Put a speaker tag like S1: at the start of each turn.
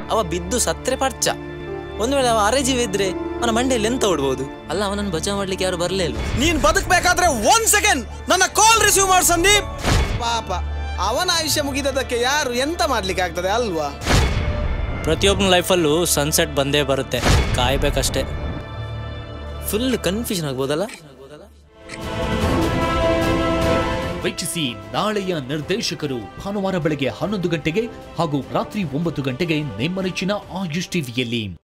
S1: ಅವ ಬಿದ್ದು ಸತ್ರೆ ಪರ್ಚ. ಒಂದು ವೇಳೆ ಅವ ಅರೆಜೀವಿದ್ರೆ ಅವನ ಮಂಡೆಯಲ್ಲಿ ಎಂತ ಓಡ್ಬೋದು? ಅಲ್ಲ, ಅವನನ್ನು ಬಚಾವ್ ಮಾಡ್ಲಿಕ್ಕೆ ಯಾರು ಬರಲೇ ಇಲ್ಲ.
S2: ನೀನ್ ಬದುಕಬೇಕಾದ್ರೆ 1 ಸೆಕೆಂಡ್ ನನ್ನ ಕಾಲ್ ರಿಸೀವ್ ಮಾಡು ಸಂದೀಪ್. ಪಾಪ ಅವನ ಆಯುಷ್ಯ ಮುಗಿದದಕ್ಕೆ ಯಾರು ಎಂತ ಮಾಡ್ಲಿಕ್ಕೆ ಆಗ್ತದೆ ಅಲ್ವಾ?
S3: ಪ್ರತಿಯೊಬ್ಬನ ಲೈಫಲ್ಲೂ ಸನ್ಸೆಟ್ ಬಂದೇ ಬರುತ್ತೆ, ಕಾಯ್ಬೇಕಷ್ಟೇ.
S1: ಫುಲ್ ಕನ್ಫ್ಯೂಷನ್ ಆಗ್ಬೋದಲ್ಲ.
S4: ವೀಕ್ಷಿಸಿ ನಾಳೆಯ ನಿರ್ದೇಶಕರು ಭಾನುವಾರ ಬೆಳಗ್ಗೆ 11 ಗಂಟೆಗೆ ಹಾಗೂ ರಾತ್ರಿ 9 ಗಂಟೆಗೆ ನಿಮ್ಮ ನೆಚ್ಚಿನ ಆಯುಷ್ ಟಿವಿಯಲ್ಲಿ.